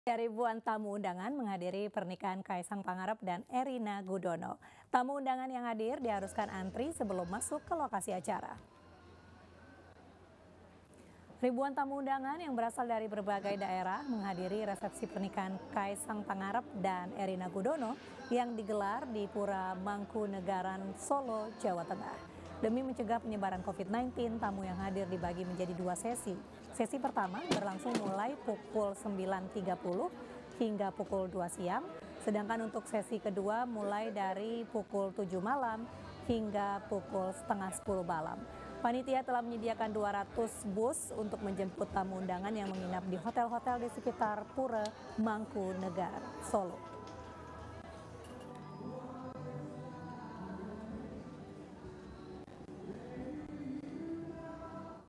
Ribuan tamu undangan menghadiri pernikahan Kaisang Pangarep dan Erina Gudono. Tamu undangan yang hadir diharuskan antri sebelum masuk ke lokasi acara. Ribuan tamu undangan yang berasal dari berbagai daerah menghadiri resepsi pernikahan Kaisang Pangarep dan Erina Gudono yang digelar di Pura Mangkunegaran, Solo, Jawa Tengah. Demi mencegah penyebaran COVID-19, tamu yang hadir dibagi menjadi dua sesi. Sesi pertama berlangsung mulai pukul 9.30 hingga pukul 2 siang, sedangkan untuk sesi kedua mulai dari pukul 7 malam hingga pukul setengah 10 malam. Panitia telah menyediakan 200 bus untuk menjemput tamu undangan yang menginap di hotel-hotel di sekitar Pura Mangkunegaran, Solo.